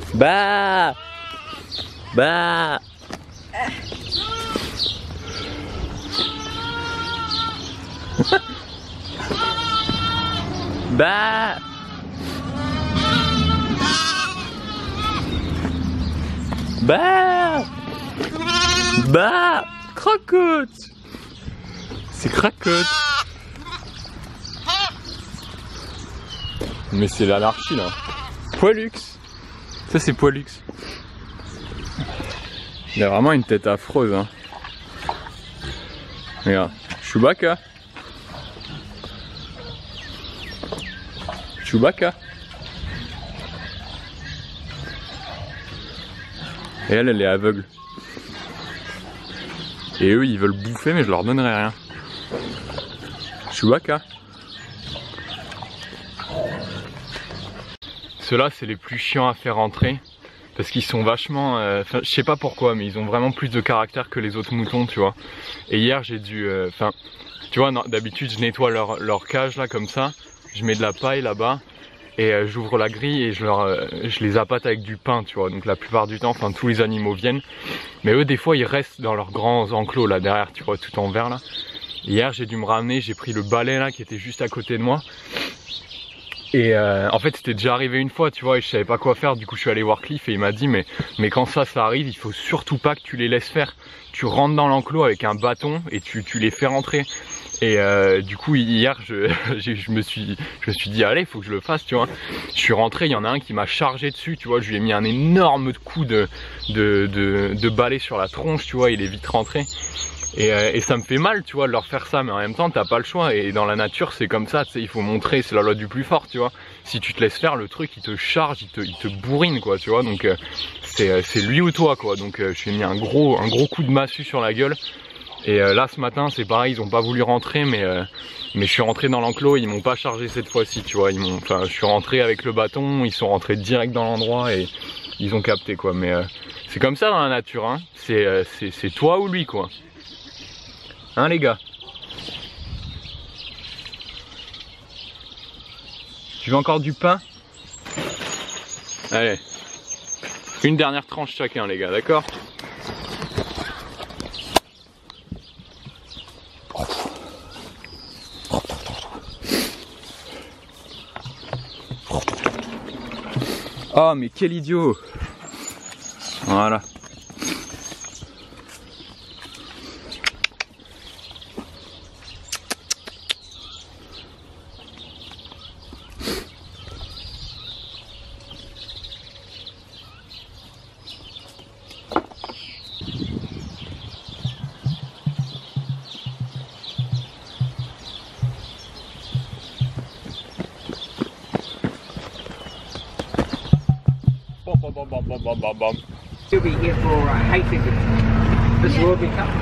Bah. Bah. Bah. Bah. Bah. Crocotte. C'est Crocotte. Mais c'est l'anarchie là. Poilux. Ça c'est Poilux. Il a vraiment une tête affreuse hein. Regarde. Chewbacca. Chewbacca. Et elle est aveugle. Et eux ils veulent bouffer mais je leur donnerai rien. Chewbacca. Ceux-là c'est les plus chiants à faire rentrer. Parce qu'ils sont vachement, je sais pas pourquoi, mais ils ont vraiment plus de caractère que les autres moutons, tu vois. Et hier j'ai dû, tu vois, d'habitude je nettoie leur cage là comme ça, je mets de la paille là-bas et j'ouvre la grille et je les appâte avec du pain, tu vois. Donc la plupart du temps, tous les animaux viennent, mais eux des fois ils restent dans leurs grands enclos là derrière, tu vois, tout en vert là. Hier j'ai dû me ramener, j'ai pris le balai là qui était juste à côté de moi. Et en fait c'était déjà arrivé une fois tu vois et je savais pas quoi faire, du coup je suis allé voir Cliff et il m'a dit mais quand ça arrive il faut surtout pas que tu les laisses faire. Tu rentres dans l'enclos avec un bâton et tu les fais rentrer. Et du coup hier je me suis dit allez il faut que je le fasse tu vois. Je suis rentré, il y en a un qui m'a chargé dessus tu vois, je lui ai mis un énorme coup de balai sur la tronche tu vois, il est vite rentré. Et ça me fait mal tu vois de leur faire ça, mais en même temps t'as pas le choix et dans la nature c'est comme ça, tu sais, il faut montrer, c'est la loi du plus fort tu vois. Si tu te laisses faire le truc il te charge, il te bourrine quoi tu vois, donc c'est lui ou toi quoi. Donc je lui ai mis un gros coup de massue sur la gueule. Et là ce matin c'est pareil, ils ont pas voulu rentrer mais je suis rentré dans l'enclos, ils m'ont pas chargé cette fois-ci tu vois, je suis rentré avec le bâton, ils sont rentrés direct dans l'endroit et ils ont capté quoi. Mais c'est comme ça dans la nature hein, c'est toi ou lui quoi. Hein les gars? Tu veux encore du pain? Allez. Une dernière tranche chacun les gars, d'accord? Oh mais quel idiot! Voilà. You'll be here for hay fever. This will be coming.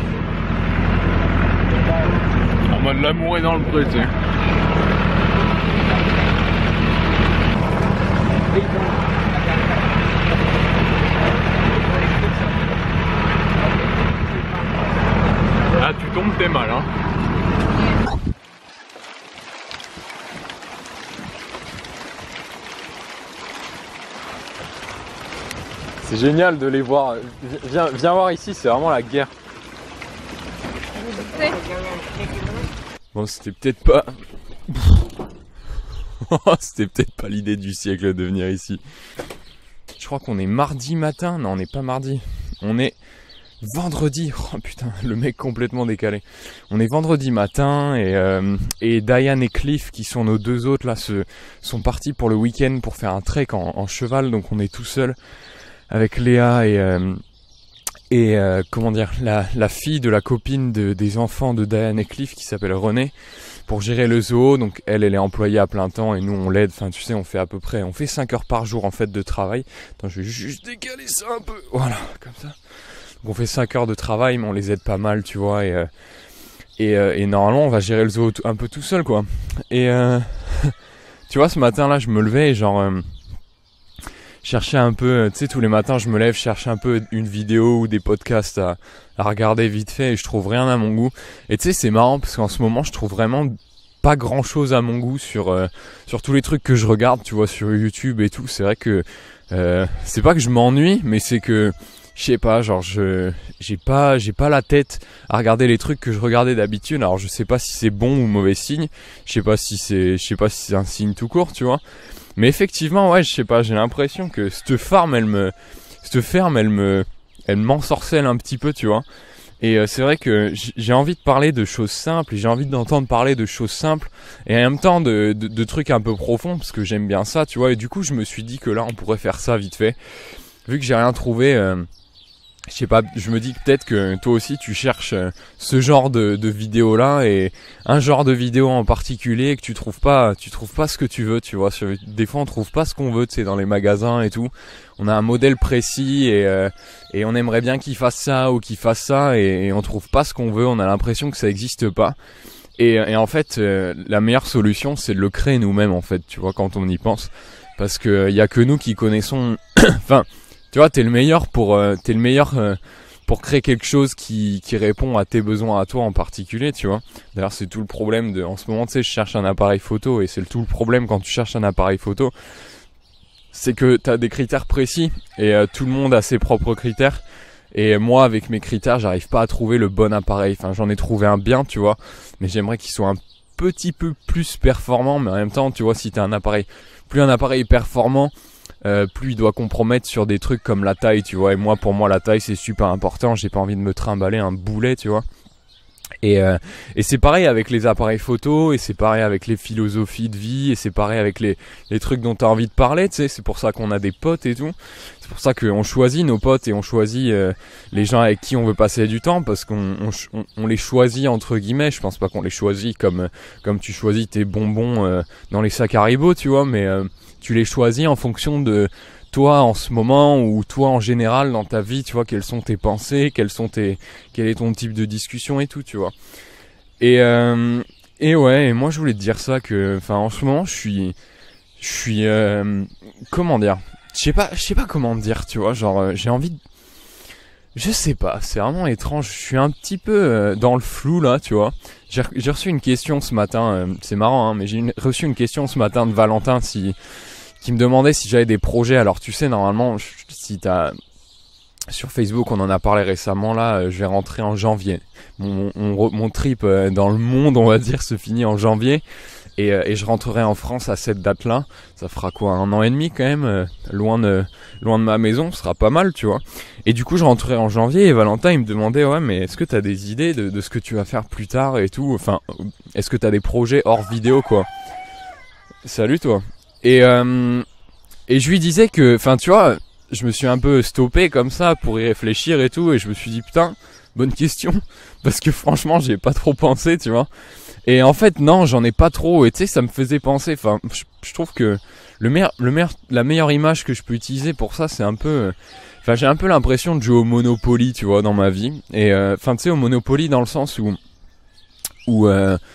En mode l'amour est dans le pré, tu sais. Ah, tu tombes, t'es mal, hein. C'est génial de les voir. Viens voir ici, c'est vraiment la guerre. Bon, c'était peut-être pas... c'était peut-être pas l'idée du siècle de venir ici. Je crois qu'on est mardi matin. Non, on n'est pas mardi. On est vendredi. Oh putain, le mec complètement décalé. On est vendredi matin et Diane et Cliff, qui sont nos deux autres là, sont partis pour le week-end pour faire un trek en cheval. Donc on est tout seul avec Léa et comment dire, la fille de la copine des enfants de Diane et Cliff qui s'appelle Renée, pour gérer le zoo. Donc elle est employée à plein temps et nous on l'aide. Enfin tu sais, on fait 5 heures par jour en fait de travail. Attends, je vais juste décaler ça un peu. Voilà, comme ça. Donc on fait 5 heures de travail mais on les aide pas mal tu vois, et normalement on va gérer le zoo un peu tout seul quoi. Et tu vois, ce matin là je me levais et genre chercher un peu, tu sais, tous les matins je me lève, chercher un peu une vidéo ou des podcasts à regarder vite fait et je trouve rien à mon goût. Et tu sais, c'est marrant parce qu'en ce moment je trouve vraiment pas grand chose à mon goût sur tous les trucs que je regarde, tu vois, sur YouTube et tout. C'est vrai que c'est pas que je m'ennuie, mais c'est que je sais pas, genre j'ai pas la tête à regarder les trucs que je regardais d'habitude. Alors je sais pas si c'est bon ou mauvais signe. Je sais pas si c'est un signe tout court, tu vois. Mais effectivement, ouais, je sais pas, j'ai l'impression que cette ferme elle m'ensorcelle un petit peu, tu vois. Et c'est vrai que j'ai envie de parler de choses simples, et j'ai envie d'entendre parler de choses simples, et en même temps de trucs un peu profonds, parce que j'aime bien ça, tu vois. Et du coup, je me suis dit que là, on pourrait faire ça vite fait. Vu que j'ai rien trouvé, je sais pas, je me dis que peut-être que toi aussi tu cherches ce genre de vidéo là, et un genre de vidéo en particulier, que tu trouves pas ce que tu veux, tu vois. Des fois on trouve pas ce qu'on veut, tu sais, dans les magasins et tout. On a un modèle précis et on aimerait bien qu'il fasse ça ou qu'il fasse ça, et on trouve pas ce qu'on veut, on a l'impression que ça existe pas. Et en fait, la meilleure solution, c'est de le créer nous-mêmes, en fait, tu vois, quand on y pense. Parce que y a que nous qui connaissons, enfin, tu vois, t'es le meilleur pour créer quelque chose qui répond à tes besoins à toi en particulier, tu vois. D'ailleurs, c'est tout le problème en ce moment, tu sais, je cherche un appareil photo, et c'est tout le problème quand tu cherches un appareil photo. C'est que t'as des critères précis, et tout le monde a ses propres critères. Et moi, avec mes critères, j'arrive pas à trouver le bon appareil. Enfin, j'en ai trouvé un bien, tu vois, mais j'aimerais qu'il soit un petit peu plus performant. Mais en même temps, tu vois, si t'as un appareil performant, plus il doit compromettre sur des trucs comme la taille, tu vois. Et moi, pour moi, la taille, c'est super important. J'ai pas envie de me trimballer un boulet, tu vois. Et c'est pareil avec les appareils photo, et c'est pareil avec les philosophies de vie, et c'est pareil avec les trucs dont t'as envie de parler, tu sais. C'est pour ça qu'on a des potes et tout. C'est pour ça qu'on choisit nos potes, et on choisit les gens avec qui on veut passer du temps, parce qu'on les choisit entre guillemets. Je pense pas qu'on les choisit comme tu choisis tes bonbons dans les sacs Haribo, tu vois, mais tu les choisis en fonction de toi en ce moment, ou toi en général dans ta vie, tu vois, quelles sont tes pensées, quel est ton type de discussion et tout, tu vois. Et ouais, et moi je voulais te dire ça, que enfin en ce moment je suis comment dire, je sais pas comment dire, tu vois, genre j'ai envie de, je sais pas, c'est vraiment étrange, je suis un petit peu dans le flou là, tu vois. J'ai reçu une question ce matin, c'est marrant, hein, mais j'ai reçu une question ce matin de Valentin qui me demandait si j'avais des projets. Alors tu sais, normalement, si t'as sur Facebook, on en a parlé récemment là, je vais rentrer en janvier. Mon trip dans le monde, on va dire, se finit en janvier, et je rentrerai en France à cette date-là. Ça fera quoi, 1 an et demi quand même, loin de ma maison, ce sera pas mal, tu vois. Et du coup, je rentrerai en janvier, et Valentin, il me demandait, ouais, mais est-ce que t'as des idées de ce que tu vas faire plus tard et tout, enfin, est-ce que t'as des projets hors vidéo, quoi. Salut toi. Et je lui disais que, enfin, tu vois, je me suis un peu stoppé comme ça pour y réfléchir et tout, et je me suis dit, putain, bonne question, parce que franchement, j'ai pas trop pensé, tu vois. Et en fait, non, j'en ai pas trop, et tu sais, ça me faisait penser, enfin, je trouve que la meilleure image que je peux utiliser pour ça, c'est un peu, enfin, j'ai un peu l'impression de jouer au Monopoly, tu vois, dans ma vie. Et enfin, tu sais, au Monopoly dans le sens où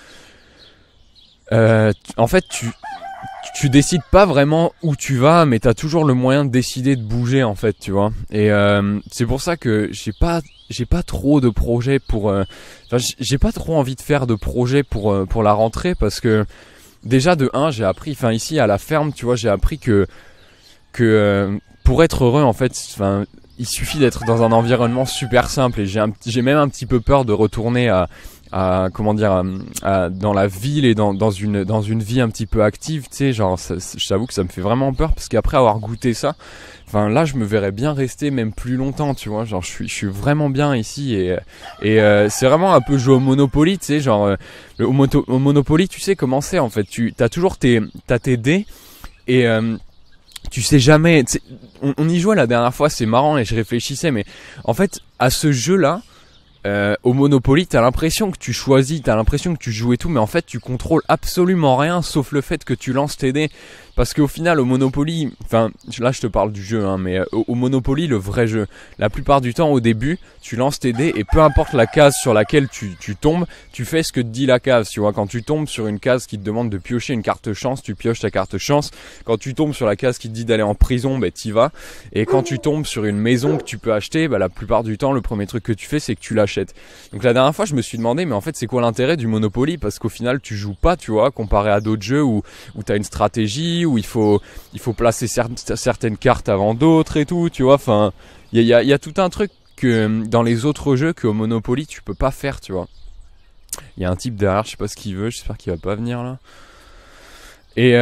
en fait, tu décides pas vraiment où tu vas, mais t'as toujours le moyen de décider de bouger, en fait, tu vois. Et c'est pour ça que j'ai pas trop de projets j'ai pas trop envie de faire de projets pour la rentrée, parce que déjà de 1, j'ai appris, enfin ici à la ferme, tu vois, j'ai appris que pour être heureux, en fait, enfin, il suffit d'être dans un environnement super simple, et j'ai même un petit peu peur de retourner comment dire, dans la ville et dans une vie un petit peu active, tu sais, genre je t'avoue que ça me fait vraiment peur, parce qu'après avoir goûté ça, enfin là je me verrais bien rester même plus longtemps, tu vois, genre je suis vraiment bien ici, et c'est vraiment un peu jouer au Monopoly, tu sais, genre au Monopoly, tu sais comment c'est en fait, t'as toujours tes dés, et tu sais jamais, on y jouait la dernière fois, c'est marrant, et je réfléchissais, mais en fait à ce jeu là, au Monopoly, t'as l'impression que tu choisis, t'as l'impression que tu joues et tout, mais en fait tu contrôles absolument rien, sauf le fait que tu lances tes dés. Parce qu'au final, au Monopoly, enfin là je te parle du jeu, hein, mais au Monopoly, le vrai jeu, la plupart du temps au début, tu lances tes dés et peu importe la case sur laquelle tu tombes, tu fais ce que te dit la case, tu vois. Quand tu tombes sur une case qui te demande de piocher une carte chance, tu pioches ta carte chance. Quand tu tombes sur la case qui te dit d'aller en prison, ben t'y vas. Et quand tu tombes sur une maison que tu peux acheter, ben la plupart du temps, le premier truc que tu fais, c'est que tu l'achètes. Donc la dernière fois, je me suis demandé, mais en fait, c'est quoi l'intérêt du Monopoly? Parce qu'au final, tu joues pas, tu vois, comparé à d'autres jeux où t'as une stratégie, où il faut placer certaines cartes avant d'autres et tout, tu vois. Enfin, il y a tout un truc que dans les autres jeux qu'au Monopoly tu peux pas faire, tu vois. Il y a un type derrière, je sais pas ce qu'il veut, j'espère qu'il va pas venir là. Et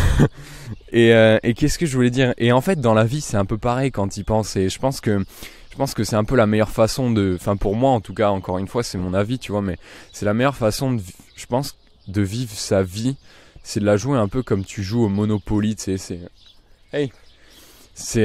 et qu'est-ce que je voulais dire? Et en fait, dans la vie, c'est un peu pareil quand il pense. Et je pense que c'est un peu la meilleure façon de, enfin pour moi en tout cas, encore une fois, c'est mon avis, tu vois, mais c'est la meilleure façon de, je pense, de vivre sa vie, c'est de la jouer un peu comme tu joues au Monopoly, tu sais, c'est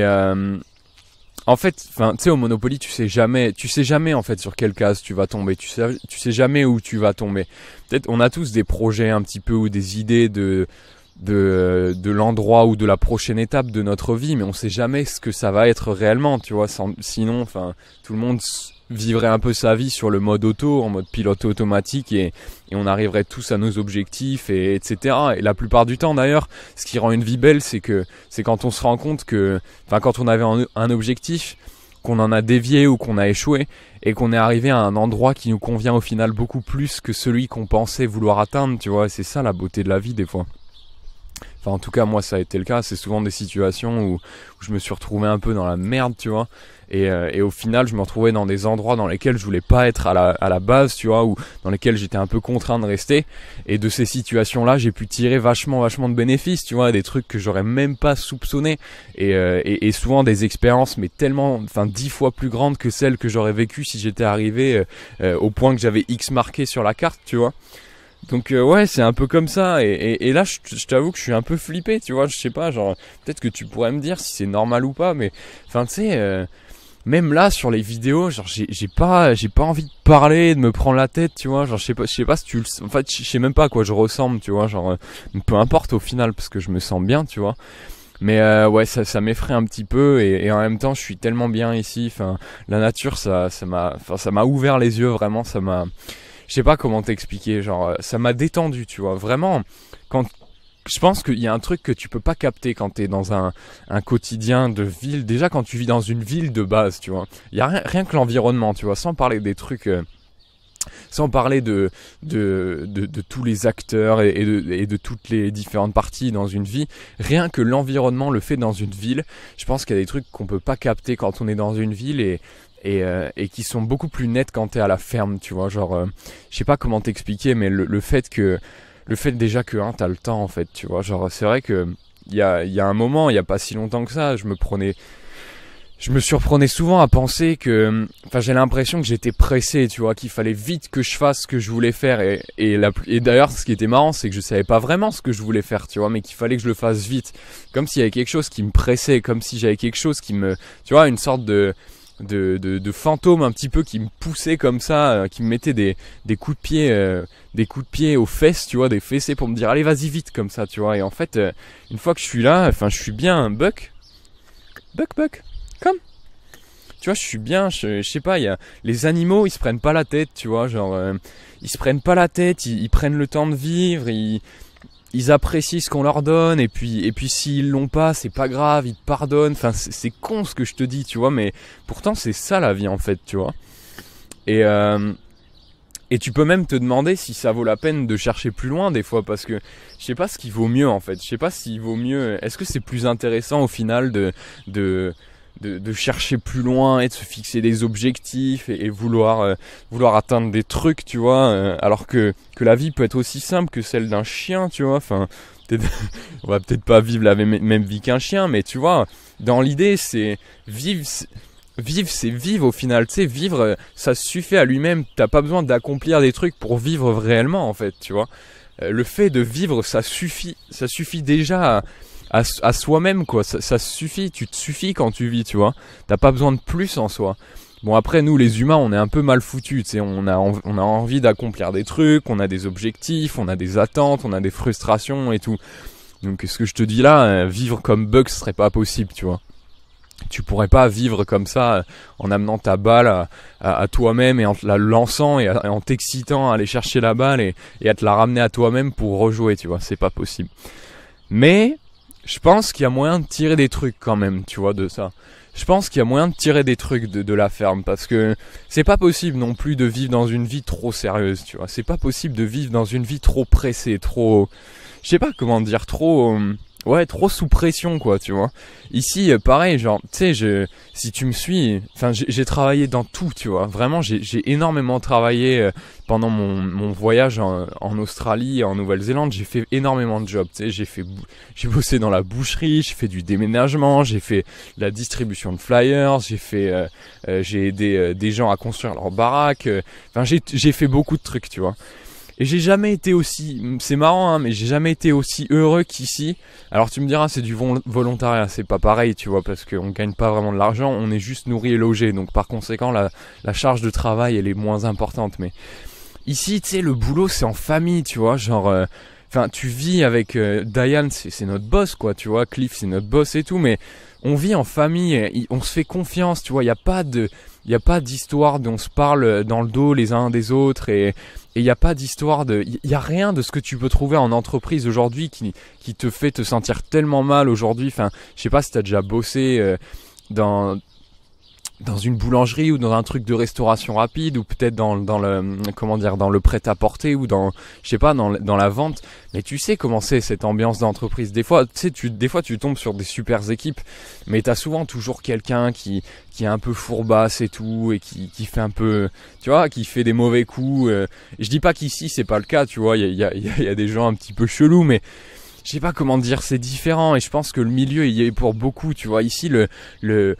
en fait, enfin, tu sais, au Monopoly, tu sais jamais en fait sur quelle case tu vas tomber, tu sais jamais où tu vas tomber. Peut-être, on a tous des projets un petit peu ou des idées de l'endroit ou de la prochaine étape de notre vie, mais on sait jamais ce que ça va être réellement, tu vois. Sinon, enfin, tout le monde vivrait un peu sa vie sur le mode auto, en mode pilote automatique, et on arriverait tous à nos objectifs, et etc. Et la plupart du temps, d'ailleurs, ce qui rend une vie belle, c'est quand on se rend compte que, enfin, quand on avait un objectif, qu'on en a dévié ou qu'on a échoué, et qu'on est arrivé à un endroit qui nous convient au final beaucoup plus que celui qu'on pensait vouloir atteindre, tu vois. C'est ça la beauté de la vie des fois. Enfin, en tout cas, moi, ça a été le cas. C'est souvent des situations où je me suis retrouvé un peu dans la merde, tu vois. Et au final, je me retrouvais dans des endroits dans lesquels je voulais pas être à la base, tu vois, ou dans lesquels j'étais un peu contraint de rester. Et de ces situations-là, j'ai pu tirer vachement de bénéfices, tu vois, des trucs que j'aurais même pas soupçonné. Et souvent des expériences, mais tellement, enfin, 10 fois plus grandes que celles que j'aurais vécues si j'étais arrivé au point que j'avais X marqué sur la carte, tu vois. Donc ouais, c'est un peu comme ça, et là je t'avoue que je suis un peu flippé, tu vois, je sais pas, genre peut-être que tu pourrais me dire si c'est normal ou pas, mais enfin tu sais, même là sur les vidéos, genre j'ai pas envie de parler, de me prendre la tête, tu vois, genre je sais pas si tu le, en fait je sais même pas à quoi je ressemble, tu vois, genre peu importe au final parce que je me sens bien, tu vois. Mais ouais, ça m'effraie un petit peu, et en même temps je suis tellement bien ici, enfin la nature ça m'a ouvert les yeux, vraiment, je sais pas comment t'expliquer, genre ça m'a détendu, tu vois, vraiment. Quand je pense qu'il y a un truc que tu peux pas capter quand t'es dans un quotidien de ville, déjà quand tu vis dans une ville de base, tu vois, il y a rien que l'environnement, tu vois, sans parler des trucs, sans parler de tous les acteurs et de toutes les différentes parties dans une vie, rien que l'environnement, le fait dans une ville, je pense qu'il y a des trucs qu'on peut pas capter quand on est dans une ville, et qui sont beaucoup plus nets quand t'es à la ferme, tu vois, genre je sais pas comment t'expliquer, mais le fait déjà que t'as le temps, en fait, tu vois, genre c'est vrai que il y a un moment, il y a pas si longtemps que ça, je me surprenais souvent à penser que, enfin, j'ai l'impression que j'étais pressé, tu vois, qu'il fallait vite que je fasse ce que je voulais faire, et d'ailleurs, ce qui était marrant, c'est que je savais pas vraiment ce que je voulais faire, tu vois, mais qu'il fallait que je le fasse vite, comme s'il y avait quelque chose qui me pressait, comme si j'avais quelque chose qui me, tu vois, une sorte de fantôme un petit peu qui me poussait comme ça, qui me mettait des coups de pied aux fesses, tu vois, des fessées pour me dire allez vas-y vite comme ça, tu vois. Et en fait, une fois que je suis là, enfin je suis bien, Buck, comme, tu vois, je suis bien, je sais pas, il y a les animaux, ils se prennent pas la tête, tu vois, genre ils se prennent pas la tête, ils prennent le temps de vivre, ils apprécient ce qu'on leur donne, et puis s'ils l'ont pas, c'est pas grave, ils te pardonnent. Enfin, c'est con ce que je te dis, tu vois, mais pourtant c'est ça la vie en fait, tu vois. Et tu peux même te demander si ça vaut la peine de chercher plus loin des fois, parce que je sais pas ce qui vaut mieux en fait. Je sais pas s'il vaut mieux. Est-ce que c'est plus intéressant au final de chercher plus loin et de se fixer des objectifs et vouloir atteindre des trucs, tu vois, alors que la vie peut être aussi simple que celle d'un chien, tu vois. Enfin, on va peut-être pas vivre la même vie qu'un chien, mais tu vois, dans l'idée, c'est vivre, c'est vivre au final, tu sais, vivre, ça suffit à lui-même. T'as pas besoin d'accomplir des trucs pour vivre réellement, en fait, tu vois. Le fait de vivre, ça suffit déjà à soi-même, quoi. Ça suffit, tu te suffis quand tu vis, tu vois. T'as pas besoin de plus en soi. Bon, après, nous les humains, on est un peu mal foutus, tu sais, on a envie d'accomplir des trucs, on a des objectifs, on a des attentes, on a des frustrations et tout. Donc ce que je te dis là, vivre comme Bugs serait pas possible, tu vois. Tu pourrais pas vivre comme ça en amenant ta balle à toi-même et en te la lançant et en t'excitant à aller chercher la balle et à te la ramener à toi-même pour rejouer, tu vois, c'est pas possible. Mais je pense qu'il y a moyen de tirer des trucs quand même, tu vois, de ça. Je pense qu'il y a moyen de tirer des trucs de la ferme parce que c'est pas possible non plus de vivre dans une vie trop sérieuse, tu vois. C'est pas possible de vivre dans une vie trop pressée, trop... Je sais pas comment dire, trop... Ouais, trop sous pression, quoi, tu vois. Ici, pareil, genre, tu sais, si tu me suis, enfin, j'ai travaillé dans tout, tu vois. Vraiment, j'ai énormément travaillé pendant mon voyage en Australie, en Nouvelle-Zélande. J'ai fait énormément de jobs, tu sais. J'ai bossé dans la boucherie, j'ai fait du déménagement, j'ai fait la distribution de flyers, j'ai aidé des gens à construire leur baraque. Enfin, j'ai fait beaucoup de trucs, tu vois. Et j'ai jamais été aussi, c'est marrant hein, mais j'ai jamais été aussi heureux qu'ici. Alors tu me diras c'est du volontariat, c'est pas pareil tu vois parce qu'on gagne pas vraiment de l'argent, on est juste nourri et logé. Donc par conséquent la charge de travail elle est moins importante. Mais ici tu sais le boulot c'est en famille tu vois, genre... Enfin tu vis avec Diane, c'est notre boss quoi tu vois, Cliff c'est notre boss et tout. Mais on vit en famille, on se fait confiance tu vois, il y a pas d'histoire dont on se parle dans le dos les uns des autres et il n'y a pas d'histoire il y a rien de ce que tu peux trouver en entreprise aujourd'hui qui te fait te sentir tellement mal aujourd'hui. Enfin, je sais pas si tu as déjà bossé dans une boulangerie ou dans un truc de restauration rapide ou peut-être dans le comment dire dans le prêt-à-porter ou dans je sais pas dans la vente, mais tu sais comment c'est cette ambiance d'entreprise. Des fois tu tombes sur des super équipes mais t'as souvent toujours quelqu'un qui est un peu fourbasse et tout et qui fait un peu tu vois qui fait des mauvais coups je dis pas qu'ici c'est pas le cas tu vois, il y a des gens un petit peu chelous mais je sais pas comment dire, c'est différent et je pense que le milieu il y est pour beaucoup, tu vois. Ici le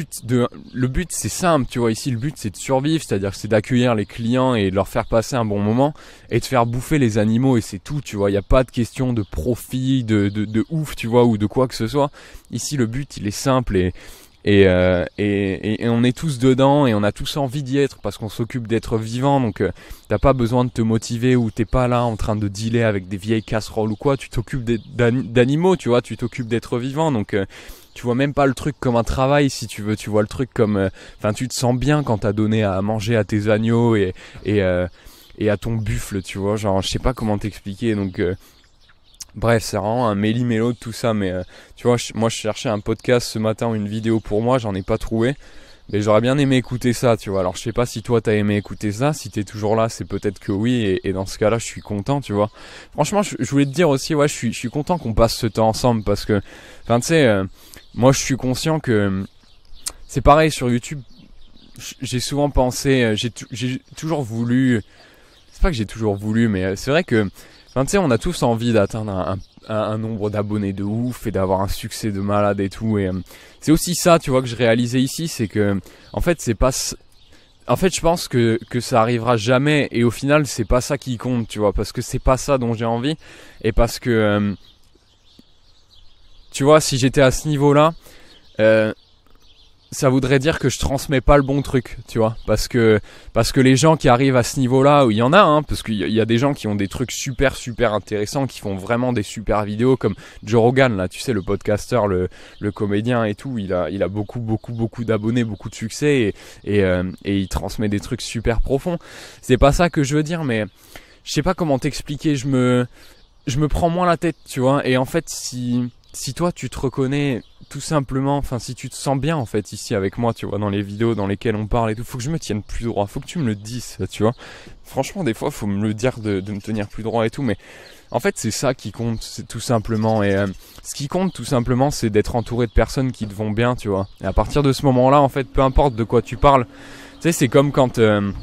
but c'est simple, tu vois. Ici le but c'est de survivre, c'est-à-dire c'est d'accueillir les clients et de leur faire passer un bon moment et de faire bouffer les animaux et c'est tout, tu vois. Il y a pas de question de profit, de ouf, tu vois, ou de quoi que ce soit. Ici le but il est simple et on est tous dedans et on a tous envie d'y être parce qu'on s'occupe d'être vivant. Donc t'as pas besoin de te motiver ou t'es pas là en train de dealer avec des vieilles casseroles ou quoi. Tu t'occupes d'animaux, tu vois, tu t'occupes d'être vivant. Donc tu vois même pas le truc comme un travail si tu veux, tu vois le truc comme enfin tu te sens bien quand t'as donné à manger à tes agneaux et à ton buffle, tu vois, genre je sais pas comment t'expliquer. Donc bref, c'est vraiment un méli-mélo de tout ça, mais tu vois, moi je cherchais un podcast ce matin ou une vidéo pour moi, j'en ai pas trouvé, mais j'aurais bien aimé écouter ça, tu vois. Alors je sais pas si toi t'as aimé écouter ça, si t'es toujours là, c'est peut-être que oui, et dans ce cas-là, je suis content, tu vois. Franchement, je voulais te dire aussi, ouais, je suis content qu'on passe ce temps ensemble, parce que, enfin tu sais, moi je suis conscient que c'est pareil sur YouTube, j'ai souvent pensé, j'ai toujours voulu, c'est pas que j'ai toujours voulu, mais c'est vrai que enfin, tu sais, on a tous envie d'atteindre un nombre d'abonnés de ouf et d'avoir un succès de malade et tout. Et c'est aussi ça, tu vois, que je réalisais ici, c'est que, en fait, c'est pas. En fait, je pense que ça arrivera jamais. Et au final, c'est pas ça qui compte, tu vois, parce que c'est pas ça dont j'ai envie. Et parce que, tu vois, si j'étais à ce niveau-là, ça voudrait dire que je transmets pas le bon truc, tu vois, parce que les gens qui arrivent à ce niveau-là, où il y en a, hein, parce qu'il y a des gens qui ont des trucs super intéressants, qui font vraiment des super vidéos, comme Joe Rogan, là, tu sais, le podcasteur, le comédien et tout, il a beaucoup d'abonnés, beaucoup de succès et il transmet des trucs super profonds. C'est pas ça que je veux dire, mais je sais pas comment t'expliquer, je me prends moins la tête, tu vois, et en fait, si toi tu te reconnais tout simplement, enfin si tu te sens bien en fait ici avec moi, tu vois, dans les vidéos dans lesquelles on parle et tout, faut que je me tienne plus droit, faut que tu me le dises, tu vois. Franchement des fois faut me le dire de me tenir plus droit et tout, mais en fait c'est ça qui compte, c'est tout simplement. Et ce qui compte tout simplement c'est d'être entouré de personnes qui te vont bien, tu vois. Et à partir de ce moment-là en fait, peu importe de quoi tu parles, tu sais, c'est comme quand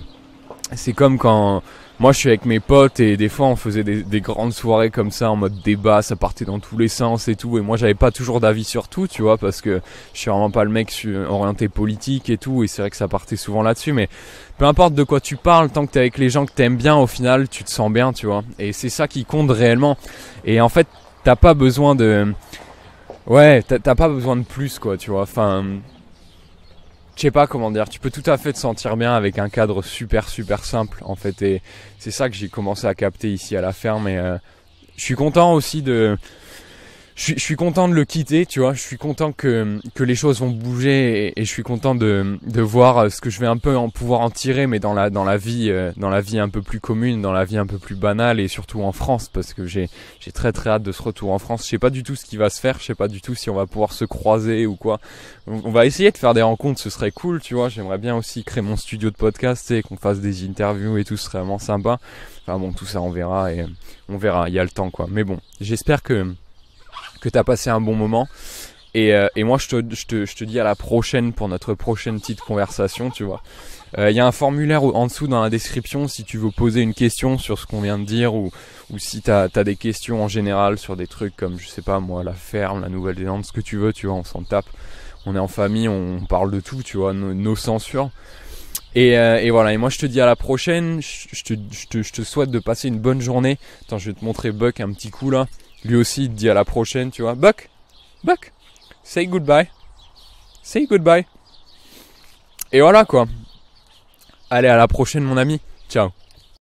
moi je suis avec mes potes et des fois on faisait des grandes soirées comme ça en mode débat, ça partait dans tous les sens et tout, et moi j'avais pas toujours d'avis sur tout, tu vois, parce que je suis vraiment pas le mec orienté politique et tout, et c'est vrai que ça partait souvent là-dessus, mais peu importe de quoi tu parles, tant que t'es avec les gens que t'aimes bien, au final tu te sens bien, tu vois, et c'est ça qui compte réellement. Et en fait t'as pas besoin de plus, quoi, tu vois, enfin je sais pas comment dire, tu peux tout à fait te sentir bien avec un cadre super simple en fait, et c'est ça que j'ai commencé à capter ici à la ferme. Et je suis content aussi de je suis content de le quitter, tu vois. Je suis content que les choses vont bouger et je suis content de voir ce que je vais un peu pouvoir en tirer, mais dans la vie un peu plus commune, dans la vie un peu plus banale et surtout en France, parce que j'ai très très hâte de ce retour en France. Je sais pas du tout ce qui va se faire, je sais pas du tout si on va pouvoir se croiser ou quoi. On va essayer de faire des rencontres, ce serait cool, tu vois. J'aimerais bien aussi créer mon studio de podcast, tu sais, qu'on fasse des interviews et tout, ce serait vraiment sympa. Enfin bon, tout ça on verra, il y a le temps quoi. Mais bon, j'espère que t'as passé un bon moment et moi je te dis à la prochaine pour notre prochaine petite conversation, tu vois. Il y a un formulaire en dessous dans la description si tu veux poser une question sur ce qu'on vient de dire ou si t'as des questions en général sur des trucs comme, je sais pas moi, la ferme, la Nouvelle-Zélande, ce que tu veux, tu vois, on s'en tape. On est en famille, on parle de tout, tu vois, nos censures. Et voilà, et moi je te dis à la prochaine, je te souhaite de passer une bonne journée. Attends, je vais te montrer Buck un petit coup là. Lui aussi il te dit à la prochaine, tu vois. Buck, say goodbye. Say goodbye. Et voilà quoi. Allez, à la prochaine mon ami. Ciao.